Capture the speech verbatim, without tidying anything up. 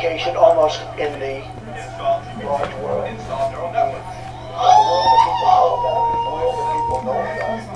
education almost in the large world. The world that people know about, the world that people know about.